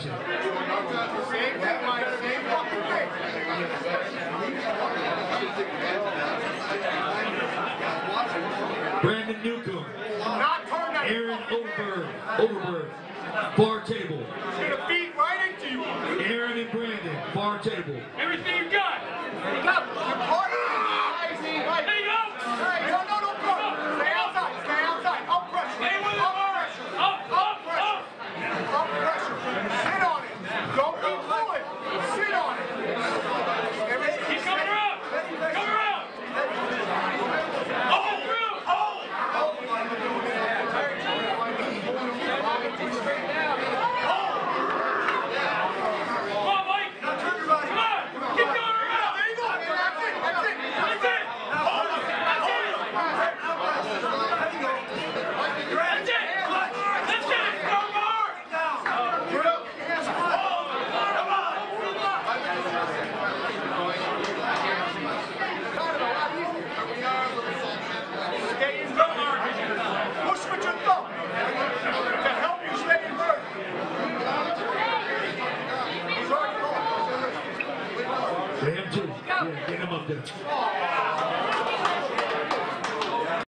action. Brandon Newcomb. Aaron Overberg. Far table. He's gonna feed right into you. Aaron and Brandon. Far table. Everything you got. There you go. Your partner. There you go. Hey, no, go. Stay outside. Stay outside. Up pressure. Stay with it. Up pressure. Up pressure. Up pressure. Sit on it. Don't keep pulling. Sit on it. Keep coming around. Come around. Oh, through. Oh. Him too. Yeah, get him up there.